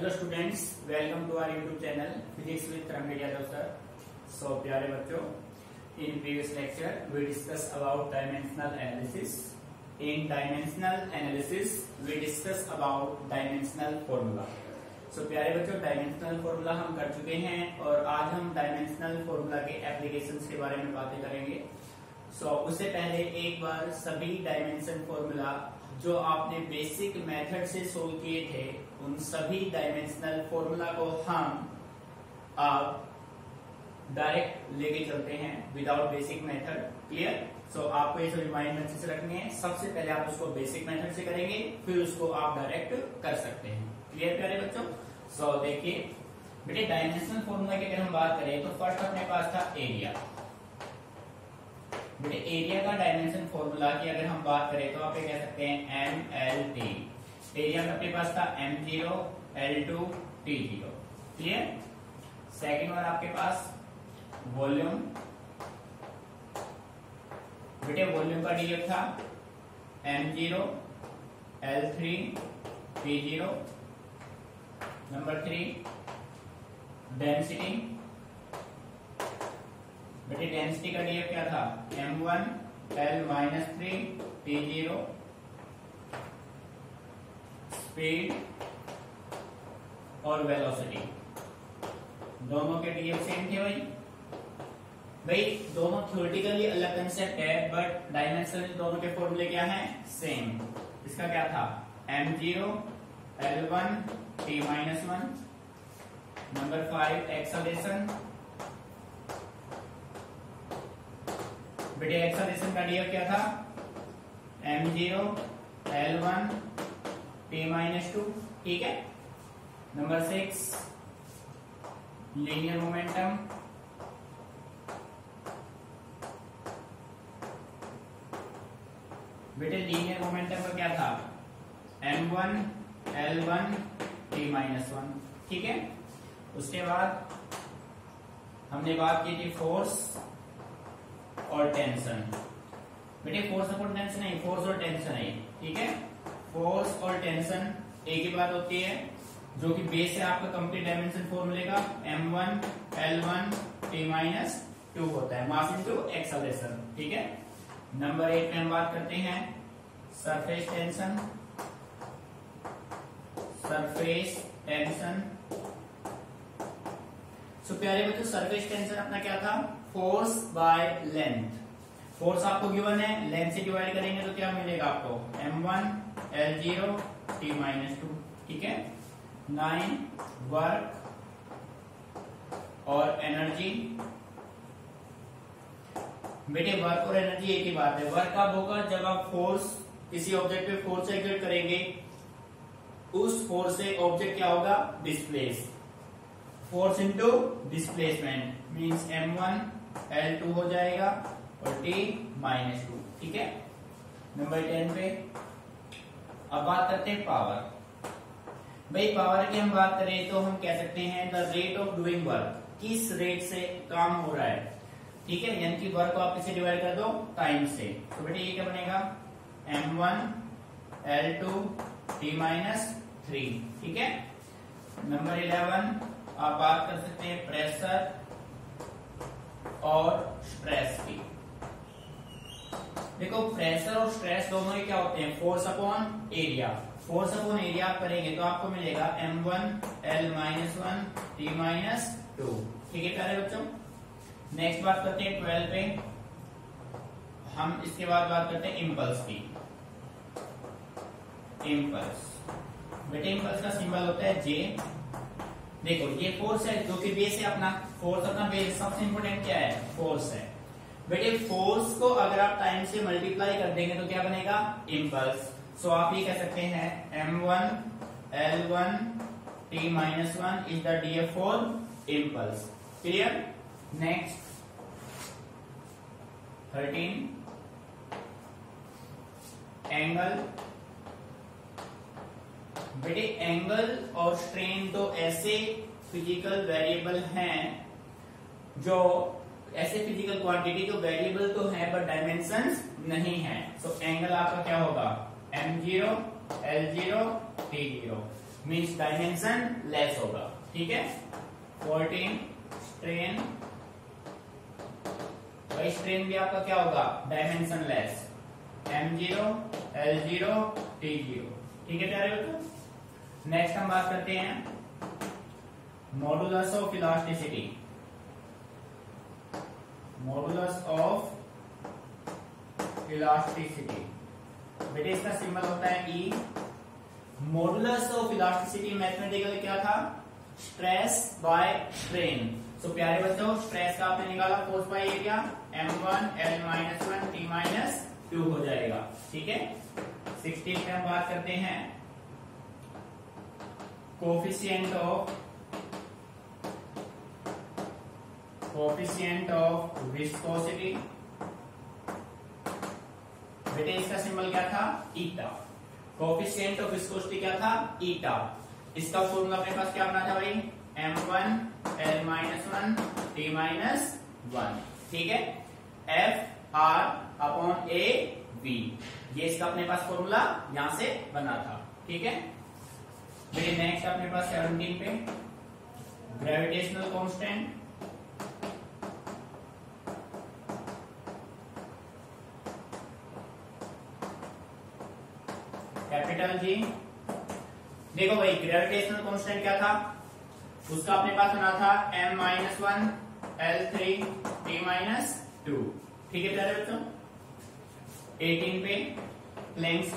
Hello students, welcome to our YouTube channel physics with Rangesh Yadav sir. So प्यारे बच्चों, in previous lecture we discuss about dimensional analysis. In dimensional analysis we discuss about dimensional formula. So प्यारे बच्चों, dimensional formula हम कर चुके हैं और आज हम डायमेंशनल फॉर्मूला के एप्लीकेशंस के बारे में बातें करेंगे। सो उससे पहले एक बार सभी डायमेंशन फॉर्मूला जो आपने बेसिक मेथड से सोल्व किए थे, उन सभी डायमेंशनल फॉर्मूला को हम आप डायरेक्ट लेके चलते हैं without basic method. Clear? So आपको ये सभी माइंड में अच्छे से रखनी है। सबसे पहले आप उसको बेसिक मेथड से करेंगे, फिर उसको आप डायरेक्ट कर सकते हैं। क्लियर प्यारे बच्चों? सो देखिए बेटे, डायमेंशनल फॉर्मूला की अगर हम बात करें तो फर्स्ट अपने पास था एरिया। बेटे एरिया का डायमेंशन फॉर्मूला की अगर हम बात करें तो आप ये कह सकते हैं MLT। एरिया में अपने पास था M0 L2 T0। Clear? Second one आपके पास वॉल्यूम। बेटे वॉल्यूम का डीएफ था M0 L3 T0। Number 3 density. बेटे डेंसिटी का डीएफ क्या था M1 L-3 T0। स्पीड और वेलोसिटी दोनों के डीएफ सेम थे भाई दोनों थ्योरेटिकली अलग कंसेप्ट है, बट डायमेंशन दोनों के फॉर्मूले क्या हैं? सेम। इसका क्या था M0 L1 T-1। Number 5 acceleration. बेटे एक्सेलरेशन का डीएफ क्या था M0 L1 T-2। ठीक है। Number 6 linear momentum. बेटे लीनियर मोमेंटम का क्या था M1 L1 T-1। ठीक है। उसके बाद हमने बात की थी फोर्स और टेंशन। बेटे फोर्स और टेंशन नहीं, फोर्स और टेंशन है। ठीक है। फोर्स और टेंशन एक ही बात होती है, जो कि बेस है आपका कंप्लीट डायमेंशन फॉर्मूले का M1 L1 T-2 होता है, मास इनटू एक्सेलरेशन। ठीक है। नंबर 8 में हम बात करते हैं surface tension. Surface tension. So प्यारे बच्चों, सरफेस टेंशन अपना क्या था? Force by length. फोर्स आपको गिवन है, लेंथ से डिवाइड करेंगे तो क्या मिलेगा आपको M1 L0 T-2। ठीक है। 9 वर्क और एनर्जी। बेटे वर्क और एनर्जी एक ही बात है। वर्क कब होगा? जब आप फोर्स किसी ऑब्जेक्ट पे फोर्स एक्सर्ट करेंगे, उस फोर्स से ऑब्जेक्ट क्या होगा? Displace. Force into displacement means M1 L2 हो जाएगा और T-2। ठीक है। नंबर 10 पे अब बात करते हैं पावर। भाई पावर की हम बात करें तो हम कह सकते हैं the rate of doing work. किस रेट से काम हो रहा है। ठीक है। यानी कि वर्क को आप इसे डिवाइड कर दो टाइम से, तो बेटे ये क्या बनेगा M1 L2 T-3। ठीक है। नंबर 11 आप बात कर सकते हैं प्रेशर और स्ट्रेस की। देखो प्रेशर और स्ट्रेस दोनों ही क्या होते हैं? Force upon area. Force upon area आप करेंगे तो आपको मिलेगा M1 L-1 T-2। ठीक है प्यारे बच्चों। नेक्स्ट बात करते हैं 12 पे। हम इसके बाद बात करते हैं इम्पल्स की। इम्पल्स। बेटे इम्पल्स का सिंबल होता है J। देखो ये फोर्स है जो कि बेस है अपना। फोर्स अपना बेस, सबसे इंपोर्टेंट क्या है? फोर्स है। बेटे फोर्स को अगर आप टाइम से मल्टीप्लाई कर देंगे तो क्या बनेगा? इम्पल्स। सो आप ये कह सकते हैं M1 L1 T-1 is the DF for impulse. Clear? Next 13 angle. बेटे एंगल और स्ट्रेन तो ऐसे फिजिकल वेरिएबल हैं, जो ऐसे फिजिकल क्वांटिटी जो वेरिएबल तो है बट डायमेंशंस नहीं है। सो एंगल आपका क्या होगा M0 L0 T0। Means dimension less होगा, ठीक है। 14 स्ट्रेन, भाई स्ट्रेन भी आपका क्या होगा, dimension less, M0 L0 T0, ठीक है प्यारे बच्चों। नेक्स्ट हम बात करते हैं modulus of elasticity. Modulus of elasticity, बेटे इसका सिंबल होता है E। Modulus of elasticity mathematical क्या था, स्ट्रेस बाय स्ट्रेन। तो प्यारे बच्चों स्ट्रेस का आपने निकाला force by area, M1 L-1 T-2 हो जाएगा, ठीक है। 16 पे हम बात करते हैं कोफिशिएंट ऑफ विस्कोसिटी। बेटे इसका सिंबल क्या था, ईटा। कोफिशिएंट ऑफ विस्कोसिटी क्या था, ईटा। इसका फॉर्मूला अपने पास क्या बना था भाई, M1 L-1 T-1, ठीक है। FR/A/V, ये इसका अपने पास फॉर्मूला यहां से बना था, ठीक है। देखिए नेक्स्ट अपने पास 17 पे ग्रेविटेशनल कांस्टेंट। Capital G। देखो भाई ग्रेविटेशनल कांस्टेंट क्या था, उसका अपने पास बना था M-1 L3 T-2, ठीक है प्यारे बच्चों। 18 पे प्लैंक्स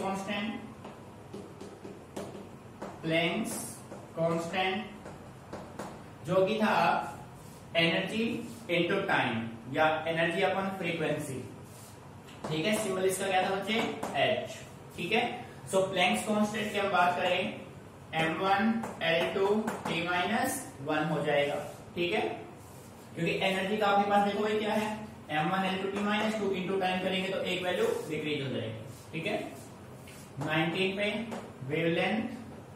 कांस्टेंट जो कि था एनर्जी इनटू टाइम या एनर्जी अपॉन फ्रीक्वेंसी, ठीक है। सिंबल इसका क्या था बच्चे, H, ठीक है। सो प्लैंक्स कांस्टेंट की हम बात करें M1 L2 T-1 हो जाएगा, ठीक है। क्योंकि एनर्जी का आपके पास देखो भाई क्या है, M1 L2 T-2 into time करेंगे तो एक वैल्यू डिक्रीज हो जाएगी, ठीक है। 19 पे वेवलेंथ।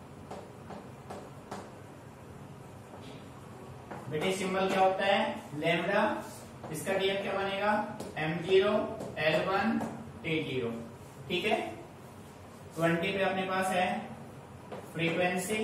बेटे सिंबल क्या होता है, लैम्डा। इसका डीएफ क्या बनेगा, M0 L1 T0, ठीक है। 20 पे अपने पास है फ्रीक्वेंसी।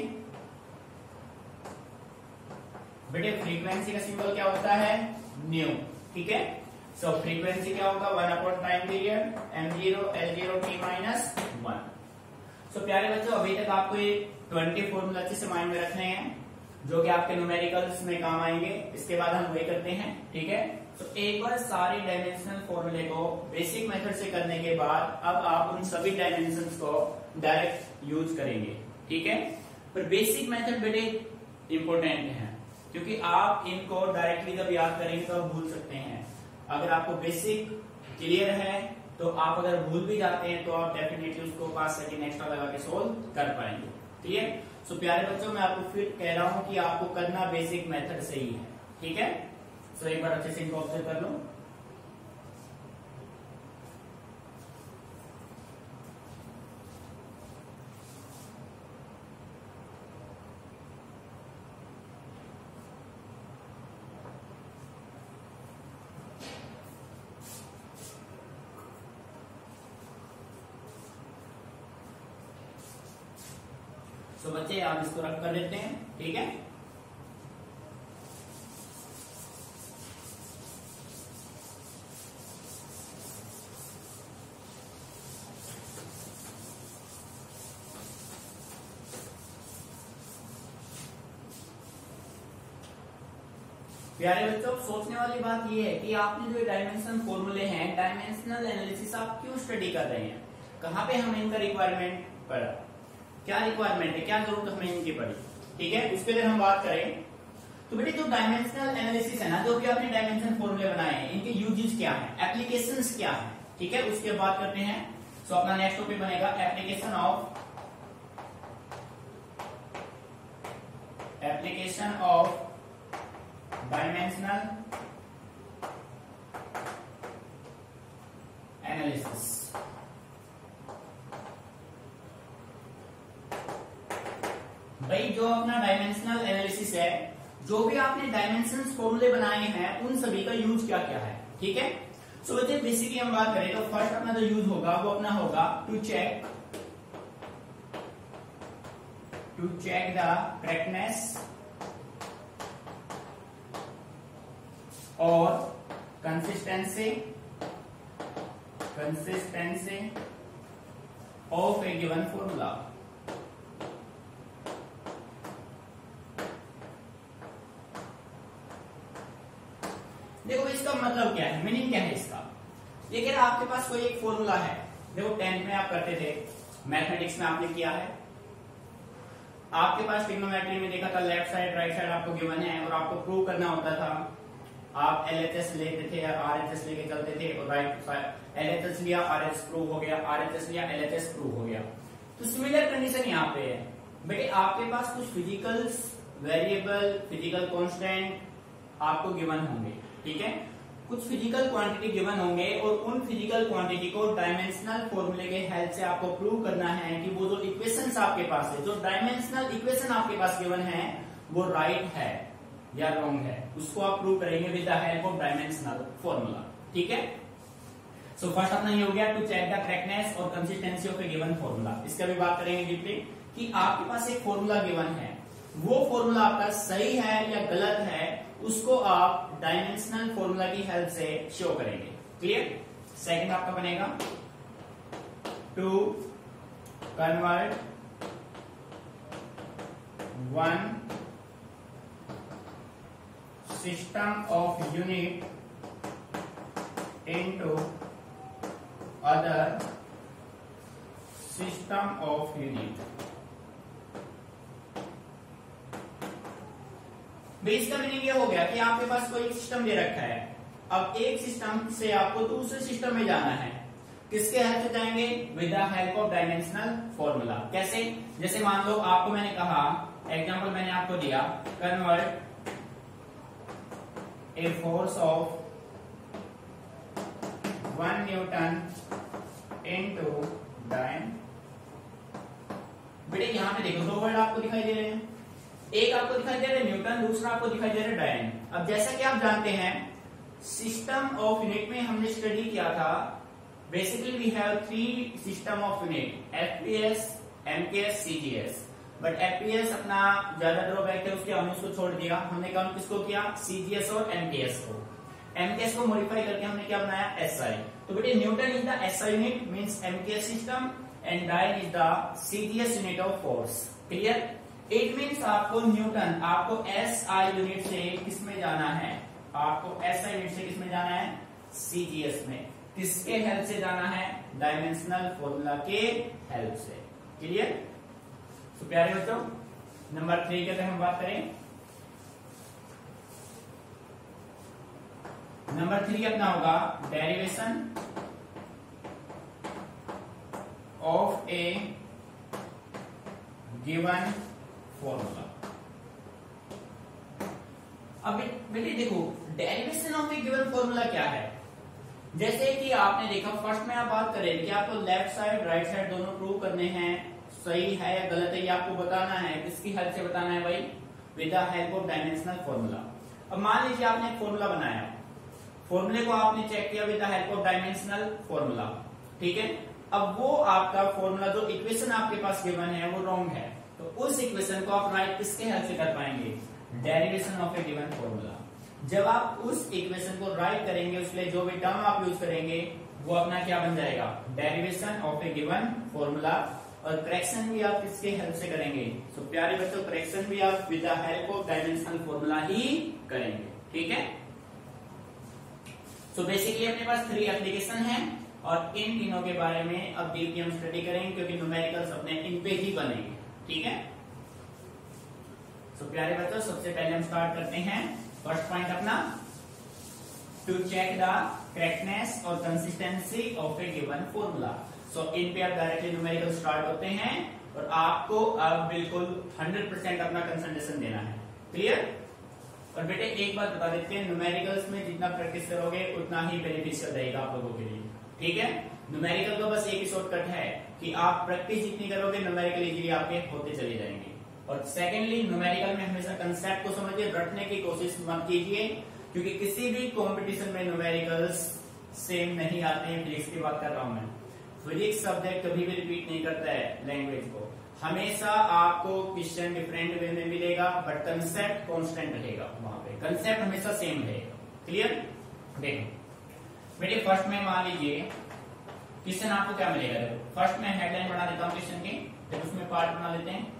बेटे फ्रीक्वेंसी का सिंबल क्या होता है, न्यू, ठीक है। सो फ्रीक्वेंसी क्या होगा, 1 upon time period M0 L0 T-1। सो प्यारे बच्चों अभी तक आपको ये 20 फॉर्मूला अच्छे से माइंड में रखने हैं जो कि आपके न्यूमेरिकल्स में काम आएंगे। इसके बाद हम वही करते हैं, ठीक है। तो एक बार सारे डायमेंशनल फॉर्मूले को बेसिक मेथड से करने के बाद अब आप उन सभी डायमेंशंस को डायरेक्ट यूज करेंगे, ठीक है। पर बेसिक मेथड बेटे इंपॉर्टेंट है क्योंकि आप इनको डायरेक्टली जब याद करेंगे तो आप भूल सकते हैं। अगर आपको बेसिक क्लियर है तो आप अगर भूल भी जाते हैं तो आप डेफिनेटली उसको 5 सेकंड एक्स्ट्रा लगा के सोल्व कर पाएंगे, ठीक है। सो प्यारे बच्चों मैं आपको फिर कह रहा हूं कि आपको करना बेसिक मेथड से ही है, ठीक है। सो एक बार अच्छे से इनको ऑब्जर्व कर लो। सो बच्चे आप इसको रख कर लेते हैं, ठीक है। प्यारे बच्चों सोचने वाली बात यह है कि आपने जो डायमेंशन फॉर्मूले हैं, डायमेंशनल एनालिसिस आप क्यों स्टडी कर रहे हैं, कहां पे हमें इनका रिक्वायरमेंट पड़ा, क्या रिक्वायरमेंट है, क्या जरूरत हमें इनकी पड़ी, ठीक है। उसके लिए हम बात करें तो बेटे जो डायमेंशनल एनालिसिस है ना, जो भी आपने डायमेंशन फॉर्मूले बनाए हैं इनके यूजेस क्या है, एप्लीकेशंस क्या है, ठीक है। उसके बात करते हैं। सो अपना नेक्स्ट टॉपिक बनेगा एप्लीकेशन ऑफ डायमेंशनल एनालिसिस। भाई जो अपना डायमेंशनल एनालिसिस है, जो भी आपने डायमेंशंस फॉर्मूले बनाए हैं उन सभी का यूज क्या क्या है, ठीक है। सो बच्चे बेसिकली हम बात करें तो फर्स्ट अपना जो यूज होगा वो अपना होगा to to check the correctness or consistency of a given formula. देखो इसका मतलब क्या है, मीनिंग क्या है इसका। ये कह रहा है आपके पास कोई एक फॉर्मूला है। देखो 10th में आप करते थे, मैथमेटिक्स में आपने किया है, आपके पास ट्रिग्नोमेट्री में देखा था लेफ्ट साइड राइट साइड आपको गिवन है और आपको प्रूव करना होता था। आप एलएचएस लेते थे या आरएचएस लेके चलते थे और राइट साइड एलएचएस लिया आरएचएस प्रूव हो गया, आरएचएस लिया एलएचएस प्रूव हो गया। तो सिमिलर कंडीशन यहाँ पे है बेटे, आपके पास कुछ फिजिकल वेरिएबल फिजिकल कांस्टेंट आपको गिवन होंगे, ठीक है, कुछ फिजिकल क्वांटिटी गिवन होंगे और उन फिजिकल क्वांटिटी को डायमेंशनल फॉर्मूले के हेल्प से आपको प्रूव करना है कि वो जो इक्वेशंस आपके पास है, जो डायमेंशनल इक्वेशन आपके पास गिवन है वो राइट है या रॉन्ग है, उसको आप प्रूव करेंगे with the help of dimensional formula, ठीक है। सो फर्स्ट अपना ये हो गया टू चेक द करेक्टनेस और consistency of a given formula. इसका भी बात करेंगे डीपली कि आपके पास एक फॉर्मूला गिवन है, वो फॉर्मूला आपका सही है या गलत है, उसको आप डायमेंशनल फॉर्मूला की हेल्प से शो करेंगे। क्लियर। सेकंड आपका बनेगा to convert one system of unit into other system of unit. इसका मीनिंग ये हो गया कि आपके पास कोई सिस्टम दे रखा है, अब एक सिस्टम से आपको दूसरे सिस्टम में जाना है, किसके हेल्प से जाएंगे, with the help of dimensional formula. कैसे, जैसे मान लो आपको मैंने कहा, एग्जांपल मैंने आपको दिया, convert a force of 1 newton into dyne. बेटे यहां पे देखो दो वर्ड आपको दिखाई दे रहे हैं, एक आपको दिखाई दे रहा है न्यूटन, दूसरा आपको दिखाई दे रहा है डायन। अब जैसा कि आप जानते हैं सिस्टम ऑफ यूनिट में हमने स्टडी किया था, basically we have 3 system of unit, FPS, MKS, CGS. But FPS अपना ज्यादा ड्रॉबैक है उसके, हमने उसको छोड़ दिया, हमने काम किसको किया, सीजीएस और एमकेएस को। एमकेएस को मॉडिफाई करके हमने क्या बनाया, एसआई। तो बेटे newton is the SI unit means MKS system and dyne is the CGS unit of force. Clear. It means आपको न्यूटन, आपको एसआई यूनिट से किसमें जाना है, आपको एसआई यूनिट से किसमें जाना है, सीजीएस में। किसके हेल्प से जाना है, डायमेंशनल फॉर्मूला के हेल्प से। क्लियर। तो प्यारे बच्चों नंबर 3 की अगर हम बात करें, नंबर 3 अपना होगा derivation of a given formula. अब बेटे देखो derivation of a given formula क्या है, जैसे कि आपने देखा फर्स्ट में आप बात कर रहे थे कि आपको लेफ्ट साइड राइट साइड दोनों प्रूव करने हैं, सही है या गलत है ये आपको बताना है, किसकी हेल्प से बताना है भाई, with the help of dimensional formula. अब मान लीजिए आपने एक फॉर्मूला बनाया, फॉर्मूले को आपने चेक किया with the help of dimensional formula, ठीक है। अब वो आपका फॉर्मूला जो इक्वेशन आपके पास गिवन है वो रॉन्ग है, तो उस इक्वेशन को आप राइट किसके हेल्प से कर पाएंगे, derivation of a given formula. जब आप उस इक्वेशन को राइट करेंगे उसके लिए जो भी टर्म आप यूज करेंगे वो अपना क्या बन जाएगा, derivation of a given formula. और करेक्शन भी आप किसके हेल्प से करेंगे, तो प्यारे बच्चों करेक्शन भी आप with the help of dimensional formula ही करेंगे, ठीक है। सो बेसिकली अपने पास 3 एप्लीकेशन है और इन तीनों के बारे में अब डीपली हम स्टडी करेंगे क्योंकि न्यूमेरिकल्स अपने इन पे ही बनेंगे, ठीक है। सो प्यारे बच्चों सबसे पहले हम स्टार्ट करते हैं फर्स्ट पॉइंट अपना, टू चेक द करेक्टनेस और consistency of a given formula. So इन पे आप डायरेक्टली न्यूमेरिकल स्टार्ट होते हैं और आपको अब बिल्कुल 100% अपना कंसंट्रेशन देना है। क्लियर। और बेटे एक बात बता देते हैं, न्यूमेरिकल्स में जितना प्रैक्टिस करोगे उतना ही बेनिफिशियल रहेगा आप लोगों के लिए, ठीक है। न्यूमेरिकल तो बस एक ही शॉर्टकट है कि आप प्रैक्टिस जितनी करोगे न्यूमेरिकल इजीली आपके होते चले जाएंगे। और सेकेंडली न्यूमेरिकल में हमेशा कंसेप्ट को समझिए, रटने की कोशिश मत कीजिए क्योंकि किसी भी कॉम्पिटिशन में न्यूमेरिकल्स सेम नहीं आते हैं। फिजिक्स की बात कर रहा हूं मैं, फिजिक्स सब्जेक्ट कभी भी रिपीट नहीं करता है लैंग्वेज को, हमेशा आपको क्वेश्चन डिफरेंट वे में मिलेगा, बट कंसेप्ट कांस्टेंट रहेगा, वहां पे कंसेप्ट हमेशा सेम रहेगा। क्लियर? देखो बेटे, फर्स्ट में मान लीजिए क्वेश्चन आपको क्या मिलेगा। देखो फर्स्ट में हेडलाइन बना देता हूं क्वेश्चन की, फिर उसमें पार्ट बना लेते हैं।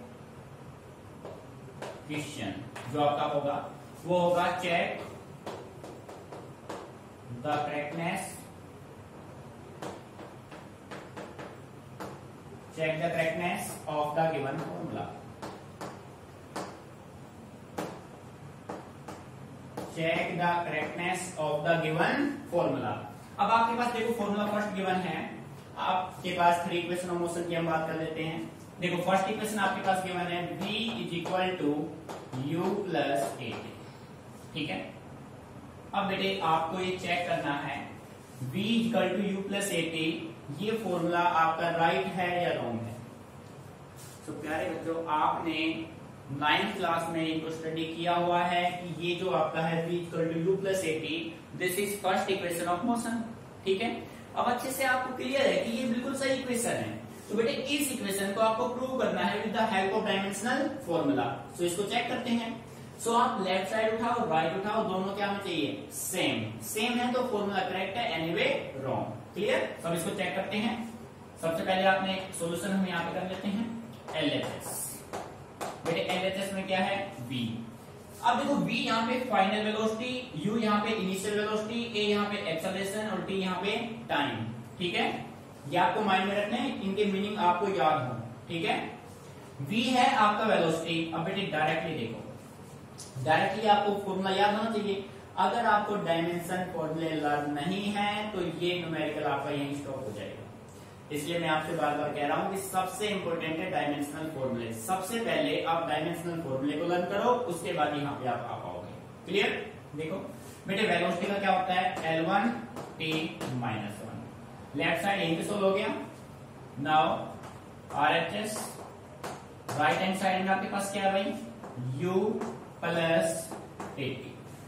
क्वेश्चन जो आपका होगा वो होगा check the correctness of the given formula। Check the correctness of the given formula. अब आपके पास देखो फॉर्मूला फर्स्ट गिवन है, आपके पास 3 इक्वेशन ऑफ मोशन की हम बात कर लेते हैं। देखो फर्स्ट इक्वेशन आपके पास गिवन है v is equal to u plus a. ठीक है, अब बेटे आपको ये चेक करना है v equal to u plus a t, ये फॉर्मूला आपका राइट है या रॉन्ग है। तो प्यारे बच्चों, आपने 9th क्लास में इनको स्टडी किया हुआ है कि ये जो आपका है v equal to u plus a t, this is first equation of motion. ठीक है, अब अच्छे से आपको क्लियर है कि ये बिल्कुल सही इक्वेशन है। तो बेटे इस इक्वेशन को आपको प्रूव करना है with the help of dimensional formula. So इसको चेक करते हैं। सो आप लेफ्ट साइड उठाओ, राइट उठाओ, दोनों क्या होना चाहिए? सेम। सेम है तो फॉर्मूला करेक्ट है, एनीवे रॉन्ग। क्लियर? सब इसको चेक करते हैं। सबसे पहले आपने सॉल्यूशन हम यहाँ पे कर लेते हैं LHS। बेटे LHS में क्या है? V। अब देखो V यहाँ पे फाइनल वेलोसिटी, U यहाँ पे इनिशियल वेलोसिटी, A यहाँ पे एक्सेलरेशन और T यहाँ पे टाइम। ठीक है, ये आपको माइंड में रखना है, इनके मीनिंग आपको याद हो। ठीक है, V है आपका वेलोसिटी। अब बेटे डायरेक्टली देखो, डायरेक्टली आपको फॉर्मूला याद होना चाहिए। अगर आपको डायमेंशन फॉर्मूले लर्न नहीं है तो ये न्यूमेरिकल आपका यहीं स्टॉप हो जाएगा। इसलिए मैं आपसे बार बार कह रहा हूं कि सबसे इंपॉर्टेंट है डायमेंशनल फॉर्मूले। सबसे पहले आप डायमेंशनल फॉर्मूले को लर्न करो, उसके बाद यहाँ पे आप आ पाओगे। क्लियर? देखो बेटे वेलोसिटी का क्या होता है? L1 T minus 1। Left side यहीं पे सोल्व हो गया। Now RHS, right hand side में आपके पास क्या है भाई? U plus a t,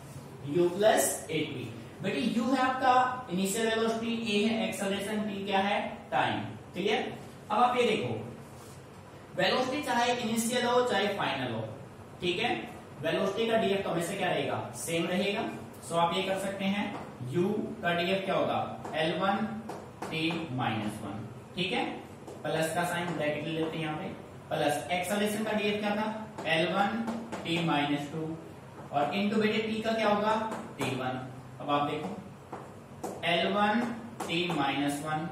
u plus a t. बेटे u है आपका इनिशियल वेलोसिटी, a है एक्सेलरेशन, t क्या है? टाइम। क्लियर? अब आप ये देखो, वेलोसिटी चाहे इनिशियल हो चाहे फाइनल हो, ठीक है, वेलोसिटी का df तो हमेशा क्या रहेगा? सेम रहेगा। सो आप ये कर सकते हैं, u का df क्या होगा? L1 t minus 1। ठीक है, प्लस का साइन ब्रैकेट ले लेते हैं यहाँ पे, प्लस एक्सेलरेशन का df क्या था? L1 t माइनस 2 और इनटू बेटे t का क्या होगा? t1। अब आप देखो L1 t minus 1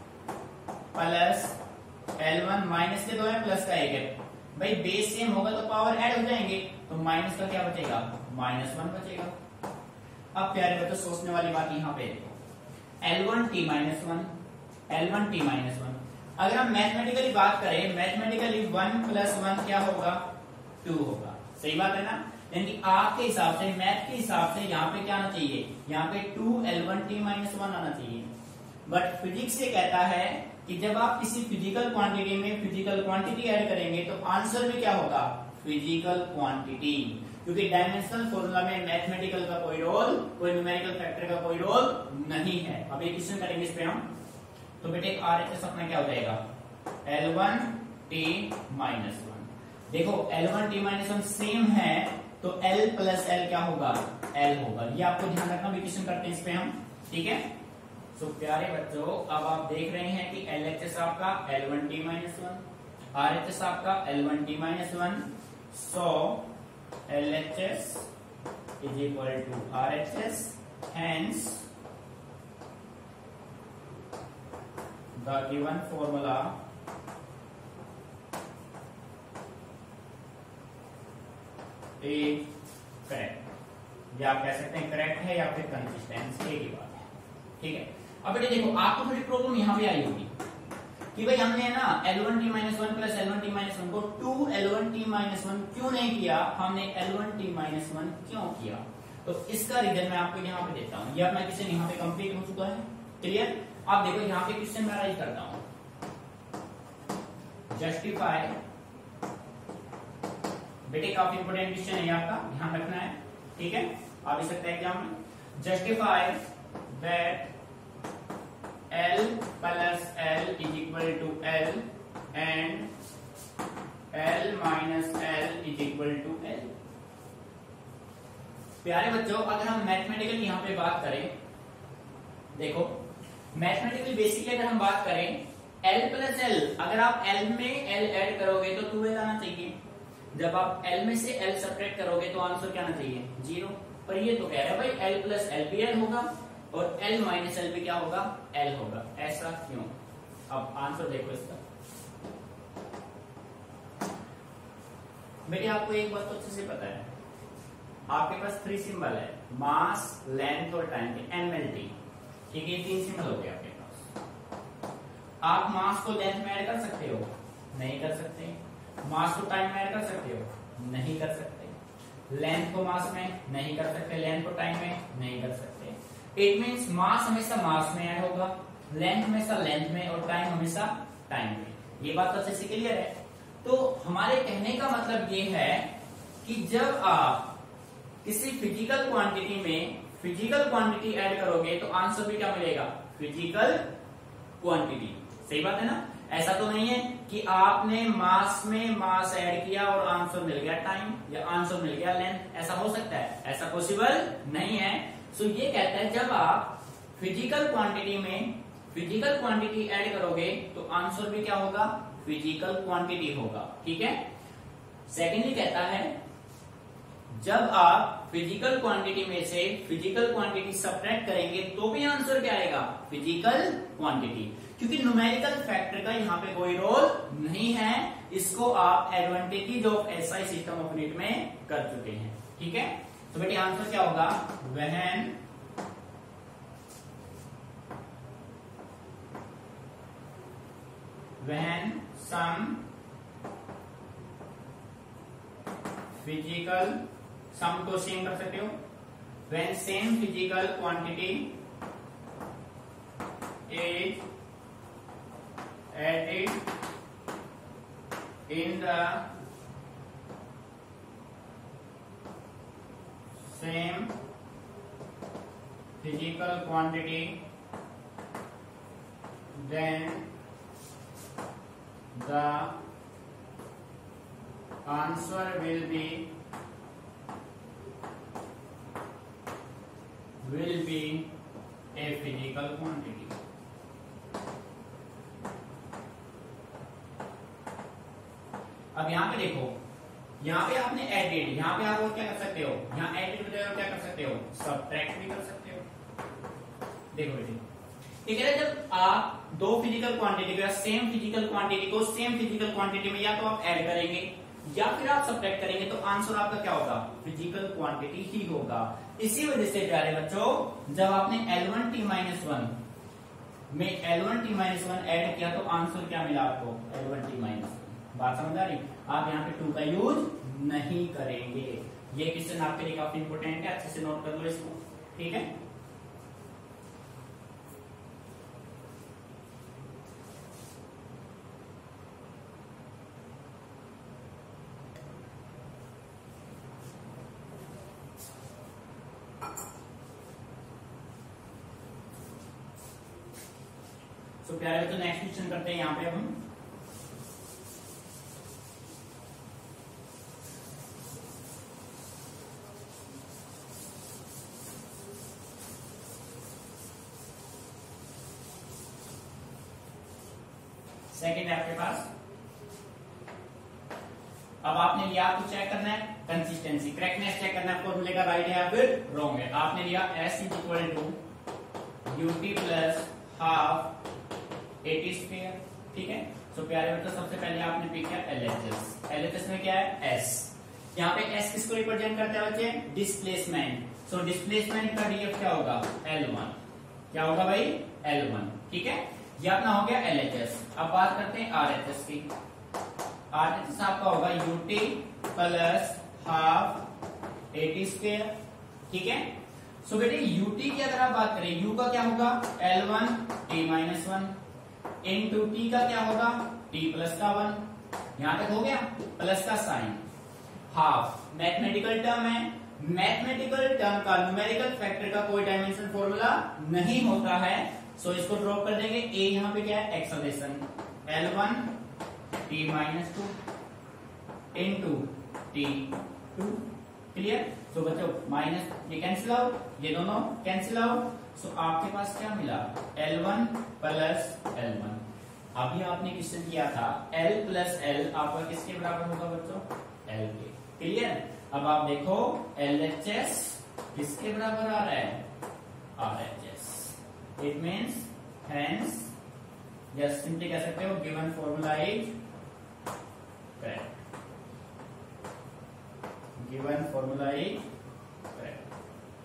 plus L1 minus के 2 है, प्लस का 1 है। भाई बेस सेम होगा तो पावर ऐड हो जाएंगे, तो माइनस का क्या बचेगा? माइनस 1 बचेगा। अब प्यारे बच्चों सोचने वाली बात यहाँ पे देखो, L1 t minus 1, L1 t minus 1। अगर हम मैथमेटिकली बात करें, मैथमेटिकली 1 प्लस 1 क्या होगा? 2 होगा। सही बात है ना? यानी आपके हिसाब से, मैथ के हिसाब से यहाँ पे क्या आना चाहिए? यहाँ पे 2L1 t माइनस 1 आना चाहिए। बट फिजिक्स ये कहता है कि जब आप किसी फिजिकल क्वांटिटी में फिजिकल क्वांटिटी ऐड करेंगे तो आंसर भी क्या होगा? Physical quantity. क्योंकि डायमेंशनल फॉर्मूला में मैथमेटिकल का कोई रोल, कोई न्यूमेरिकल फैक्टर का कोई रोल नहीं है। अब एक क्वेश्चन करेंगे इस पे हम, तो बेटे RHS अपना क्या हो जाएगा? L1 t minus 1। देखो L1 t माइनस 1 सेम है तो L प्लस L क्या होगा? L होगा। ये आपको ध्यान रखना, क्वेश्चन करते हैं इस पे हम। ठीक है, सो प्यारे बच्चों अब आप देख रहे हैं कि LHS आपका L1 t माइनस 1, RHS आपका L1 t माइनस 1। सो LHS is equal to RHS, hence the given formula correct, या आप कह सकते हैं करेक्ट है या फिर कंसिस्टेंस, एक ही बात है। ठीक है, अब बेटे देखो आपको थोड़ी प्रॉब्लम यहां पे आई होगी कि भाई हमने ना L1 t minus 1 plus L1 t minus 1 को 2L1 t माइनस 1 क्यों नहीं किया, हमने L1 t माइनस 1 क्यों किया? तो इसका रीजन मैं आपको यहाँ पे देता हूँ। ये अपना क्वेश्चन यहाँ पे कंप्लीट हो चुका है। क्लियर? आप देखो यहाँ पे क्वेश्चन मैं राइज करता हूँ, जस्टिफाई। बेटे काफी इंपोर्टेंट क्वेश्चन है, आपका ध्यान रखना है। ठीक है, आ भी सकता है एग्जाम में। Justify that L plus L is equal to L and minus L is equal to L. प्यारे बच्चों, अगर हम मैथमेटिकली यहाँ पे बात करें, देखो मैथमेटिकली बेसिकली अगर हम बात करें L प्लस एल, अगर आप L में L ऐड करोगे तो 2L आना चाहिए। जब आप L में से L सब्ट्रैक्ट करोगे तो आंसर क्या आना चाहिए? 0। पर ये तो कह रहा है भाई L प्लस एल भी L होगा और L माइनस एल भी क्या होगा? L होगा। ऐसा क्यों? अब आंसर देखो इसका। बेटे आपको एक बात तो अच्छे से पता है, आपके पास 3 सिंबल है, मास, लेंथ और टाइम के, MLT। ठीक है, 3 सिंबल हो गए आपके पास। आप मास को लेंथ में ऐड कर सकते हो? नहीं कर सकते। मास को टाइम में ऐड कर सकते हो? नहीं कर सकते। लेंथ को मास में नहीं कर सकते, लेंथ को टाइम में नहीं कर सकते। इट मींस मास हमेशा मास में ऐड होगा, लेंथ हमेशा लेंथ में और टाइम हमेशा टाइम में। ये बात तो अच्छे से क्लियर है। तो हमारे कहने का मतलब ये है कि जब आप किसी फिजिकल क्वांटिटी में फिजिकल क्वांटिटी ऐड करोगे तो आंसर भी क्या मिलेगा? Physical quantity. सही बात है ना? ऐसा तो नहीं है कि आपने मास में मास ऐड किया और आंसर मिल गया टाइम या आंसर मिल गया लेंथ। ऐसा हो सकता है? ऐसा पॉसिबल नहीं है। सो ये कहता है जब आप फिजिकल क्वांटिटी में फिजिकल क्वांटिटी ऐड करोगे तो आंसर भी क्या होगा? फिजिकल क्वांटिटी होगा। ठीक है। सेकेंडली कहता है जब आप फिजिकल क्वांटिटी में से फिजिकल क्वांटिटी सब्ट्रैक्ट करेंगे तो भी आंसर क्या आएगा? Physical quantity. क्योंकि न्यूमेरिकल फैक्टर का यहाँ पे कोई रोल नहीं है। इसको आप advantage of SI system of unit में कर चुके हैं। ठीक है। तो बेटे आंसर क्या होगा? when some physical, सम को सेम कर सकते हो, when same physical quantity is added in the same physical quantity, then the answer will be a physical quantity. अब यहाँ पे देखो, यहाँ पे आपने एडेड, यहाँ पे आप और क्या कर सकते हो? यहाँ एडेड बजाय क्या कर सकते हो? सब्ट्रैक्ट भी कर सकते हो। देखो बेटे, ठीक है, जब आप दो फिजिकल क्वांटिटी को या सेम फिजिकल क्वांटिटी को सेम फिजिकल क्वांटिटी में या तो आप ऐड करेंगे या फिर आप सब्ट्रैक्ट करेंगे तो आंसर आपका क्या होगा? फिजिकल क्वांटिटी ही होगा। इसी वजह से प्यारे बच्चों जब आपने L1T-1 में L1T-1 ऐड किया तो आंसर क्या मिला आपको? L1T-1। बात समझ आ रही? आप यहाँ पे 2 का यूज नहीं करेंगे। ये क्वेश्चन आपके लिए काफी इंपोर्टेंट है, अच्छे से नोट कर लो इसको। ठीक है। तो प्यारे बच्चों नेक्स्ट क्वेश्चन करते हैं यहाँ पे अब हम। सेकेंड है आपके पास। अब आपने लिया, आपको चेक करना है कंसिस्टेंसी, करेक्टनेस चेक करना है, फॉर्मूले का राइट है या फिर रॉन्ग है। आपने लिया S equal to ut plus half at square. ठीक है। तो प्यारे बच्चों सबसे पहले आपने पिक किया LHS। LHS में क्या है? S। यहाँ पे S किसको रिप्रेजेंट करता है बच्चे? डिस्प्लेसमेंट। सो डिस्प्लेसमेंट का डीएफ क्या होगा? L1। क्या होगा भाई? L1। ठीक है। ये अपना हो गया LHS। अब बात करते हैं RHS की। RHS आपका होगा ut plus half at square. ठीक है। सो बेटे यूटी की अगर आप बात करें, यू का क्या होगा? L1T-1 इनटू टी का क्या होगा? T प्लस का 1। यहां तक हो गया? प्लस का साइन। हाफ मैथमेटिकल टर्म है, मैथमेटिकल टर्म का न्यूमेरिकल फैक्टर का कोई डायमेंशन फॉर्मूला नहीं होता है। सो इसको ड्रॉप कर देंगे। ए यहाँ पे क्या है? Acceleration L1T-2। Into t two. Clear. तो बच्चों माइनस ये कैंसिल आउट, ये दोनों कैंसिल आउट। सो आपके पास क्या मिला, L1 प्लस L1। अभी आपने क्वेश्चन किया था L प्लस L आपका किसके बराबर होगा बच्चों, L के। क्लियर। अब आप देखो LHS किसके बराबर आ रहा है, RHS। It means hence just simply कह सकते हो given formula is correct, given formula is correct.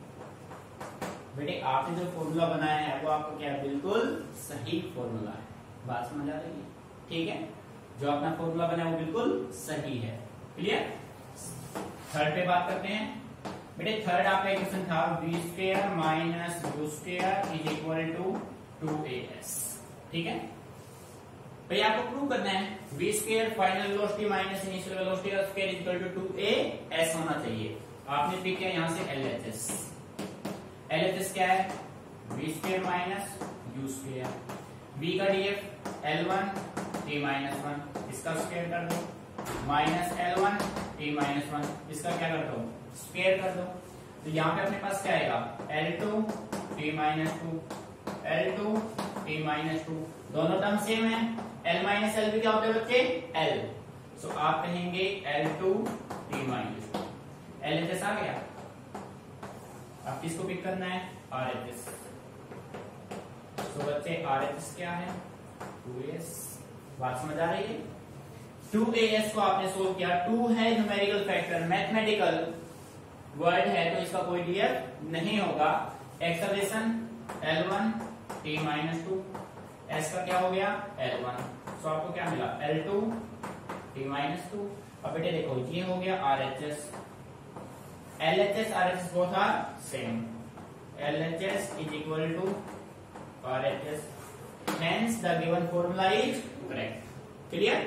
बेटे आपने जो फॉर्मूला बनाया है वो आपको क्या है, बिल्कुल सही फॉर्मूला है। बात समझ आ रही है, ठीक है। जो अपना फॉर्मूला बना है वो बिल्कुल सही है। क्लियर। थर्ड पे बात करते हैं। बेटे थर्ड आपका क्वेश्चन था v square minus u square is equal to 2as। ठीक है। भाई आपको प्रूव करना है v square final velocity minus initial velocity का स्क्वायर इक्वल टू 2as होना चाहिए। आपने पिक किया यहां से LHS। LHS क्या है, v square minus u square. V का डीएफ L1 t माइनस 1, इसका स्क्वायर कर दो, माइनस L1 t माइनस 1, इसका क्या कर दो, स्क्वायर कर दो। तो यहाँ पे अपने पास क्या आएगा, L2 t minus 2, L2 t minus 2, दोनों टर्म सेम है। L माइनस L भी क्या होता है बच्चे, L। सो आप कहेंगे L2 t माइनस 2। LHS आ गया। अब किसको पिक करना है, RHS। तो बच्चे RHS क्या है, 2as। बात समझ आ रही है। 2as को आपने सोल्व किया, 2 है न्यूमेरिकल फैक्टर, मैथमेटिकल वर्ड है तो इसका कोई डीएफ नहीं होगा। Acceleration L1 t minus 2, s का क्या हो गया L1। सो आपको क्या मिला, L2 t माइनस 2। अब बेटे देखो ये हो गया RHS। LHS RHS both are same, LHS is equal to RHS, hence the given formula is correct। Clear.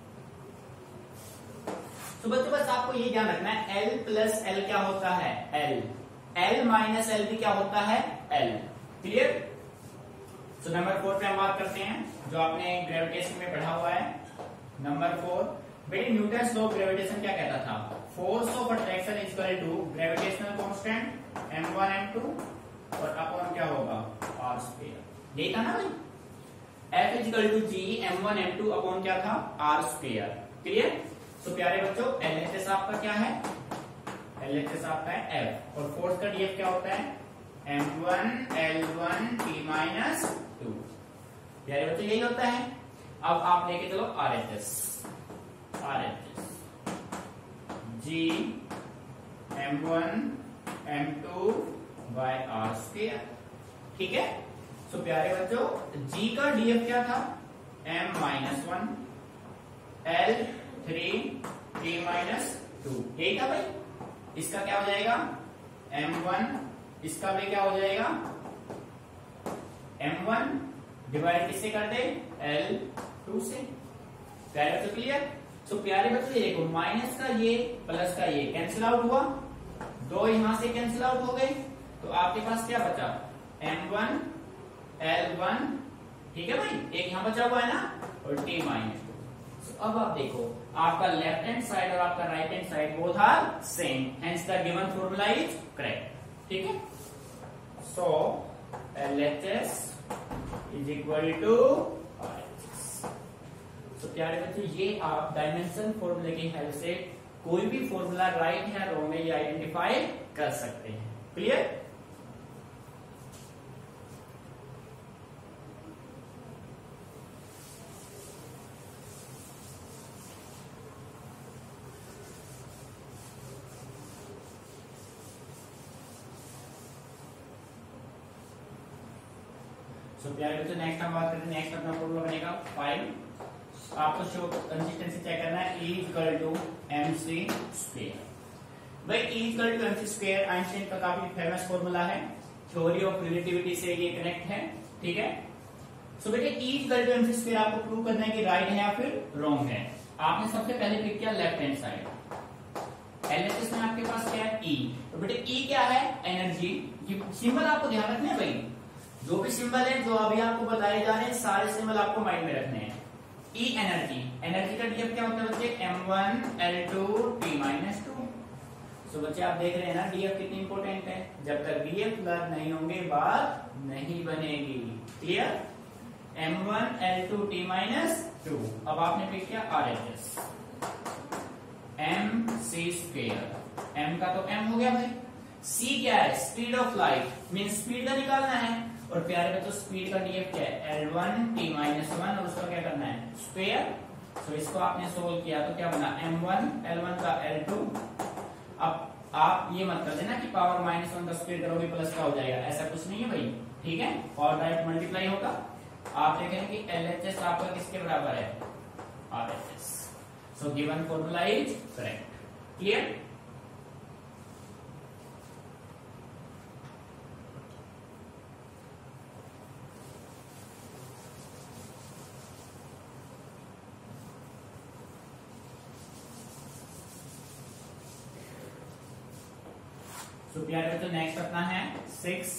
तो बच्चों बस आपको ये ध्यान रखना है L प्लस L क्या होता है, L माइनस L भी क्या होता है, L। क्लियर। सो नंबर 4 पे हम बात करते हैं जो आपने ग्रेविटेशन में पढ़ा हुआ है। नंबर 4, बेटे न्यूटन्स लॉ ऑफ ग्रेविटेशन क्या कहता था, force of attraction is equal to gravitational constant m1 m2 और अपॉन क्या होगा, r स्क्वायर। यही था ना भाई, F is equal to g m1 m2 upon क्या था, r स्क्वायर। क्लियर। तो प्यारे बच्चों LHS आपका क्या है, LHS आपका है F, और फोर्स का डीएफ क्या होता है, m1 L1 t माइनस 2। प्यारे बच्चों यही होता है। अब आप लेके चलो RHS G m1 m2 by r square. ठीक है। सो प्यारे बच्चों G का डीएफ क्या था, m minus 1 L3 t minus 2, यही था भाई। इसका क्या हो जाएगा m1, इसका भी क्या हो जाएगा m1 डिवाइड किससे कर दे, L2 से। प्यारे बच्चों क्लियर। सो प्यारे बच्चों ये देखो माइनस का ये प्लस का ये कैंसिल आउट हुआ, दो यहां से कैंसिल आउट हो गए, तो आपके पास क्या बचा, m1 L1। ठीक है भाई, एक यहां बचा हुआ है ना, और t माइनस 2। अब आप देखो आपका लेफ्ट हैंड साइड और आपका right hand side both are same, hence the given formula is correct. ठीक है। So LHS is equal to RHS। तो प्यारे बच्चों ये आप डायमेंशन फॉर्मूले की हेल्प से कोई भी फॉर्मूला राइट है रॉन्ग है ये आइडेंटिफाई कर सकते हैं। क्लियर। तो प्यारे बच्चों नेक्स्ट हम बात करते हैं, नेक्स्ट अपना फॉर्मूला बनेगा 5। आपको शो कंसिस्टेंसी चेक करना है, E equal to mc square. भाई E equal to mc square Einstein का काफी फेमस फॉर्मूला है, थ्योरी ऑफ रिलेटिविटी से ये कनेक्ट है। ठीक है। सो बेटे E equal to mc square आपको प्रूव करना है कि राइट है या फिर रॉन्ग है। आपने सबसे पहले पिक किया लेफ्ट हैंड साइड, LHS में आपके पास क्या है, E। तो बेटे E क्या है, एनर्जी। ये सिंबल आपको ध्यान रखना है भाई, जो भी सिंबल है जो अभी आपको बताए जा रहे हैं सारे सिंबल आपको माइंड में रखने हैं। ई एनर्जी, एनर्जी का डीएफ क्या होता है बच्चे, m1L2T-2। सो बच्चे आप देख रहे हैं ना डीएफ कितनी इंपॉर्टेंट है, जब तक डीएफ लर्न नहीं होंगे बात नहीं बनेगी। Clear, m1L2T-2। अब आपने पिक किया RHS, mc²। m का तो m हो गया भाई, c क्या है, speed of light, mean speed का निकालना है। और प्यारे बच्चों स्पीड का डीएफ क्या है, L1T-1, और उसका क्या करना है, स्क्वायर। सो इसको आपने सोल्व किया तो क्या बना, m1, L1 का L2। अब आप ये मत कर देना कि पावर -1 का स्क्वायर करोगे प्लस का हो जाएगा, ऐसा कुछ नहीं है भाई, ठीक है, और डायरेक्ट मल्टीप्लाई होगा। आप देखेंगे कि LHS आपका किसके बराबर है, RHS। So given formula is correct. Clear, तो प्यारे बच्चों नेक्स्ट अपना है 6।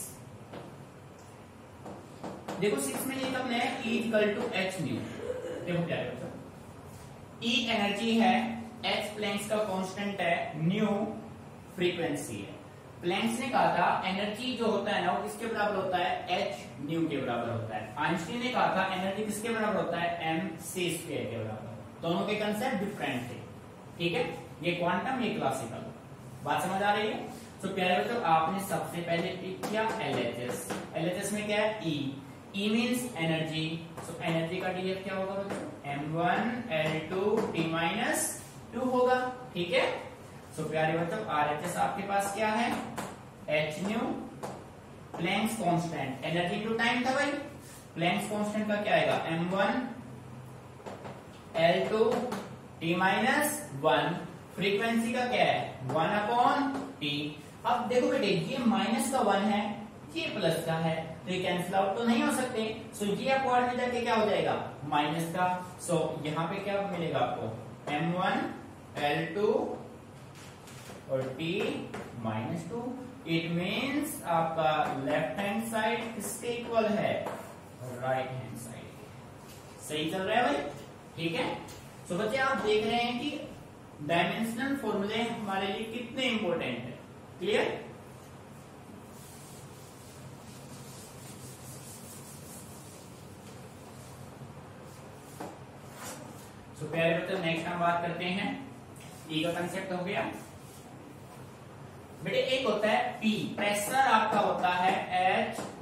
देखो 6 में लिखा हमने E equal to H nu. देखो प्यारे बच्चों E एनर्जी है, H प्लैंक्स का कांस्टेंट है, न्यू फ्रीक्वेंसी है। प्लैंक्स ने कहा था एनर्जी जो होता है ना वो किसके बराबर होता है, H न्यू के बराबर होता है। आइंस्टीन ने कहा था एनर्जी किसके बराबर होता है, mc² के बराबर। दोनों के कंसेप्ट डिफरेंट थे, ठीक है, ये क्वांटम ये क्लासिकल। बात समझ आ रही है। तो प्यारे बच्चों आपने सबसे पहले पिक किया LHS। LHS में क्या है, E means energy. So energy का डीएफ क्या होगा बच्चों, m1L2T-2 होगा, ठीक है। सो प्यारे बच्चों RHS आपके पास क्या है, h nu, Planck's constant, energy to time था भाई, प्लैंक्स कांस्टेंट का क्या आएगा, m1L2T-1, फ्रीक्वेंसी का क्या है 1/T। अब देखो बेटे ये माइनस का 1 है, ये प्लस का है, तो ये कैंसिल आउट तो नहीं हो सकते। सो ये अपवर्ड में जाके क्या हो जाएगा, माइनस का। सो यहाँ पे क्या मिलेगा आपको, m1L2 और T-2। इट मीन्स आपका लेफ्ट हैंड साइड किसके इक्वल है, राइट हैंड साइड। सही चल रहा है भाई, ठीक है। सो बच्चे आप देख रहे हैं कि डायमेंशनल फॉर्मूले हमारे लिए कितने इंपॉर्टेंट है। क्लियर, तो प्यारे बच्चों नेक्स्ट हम बात करते हैं ई का कंसेप्ट हो गया बेटे। एक होता है P, प्रेशर आपका होता है H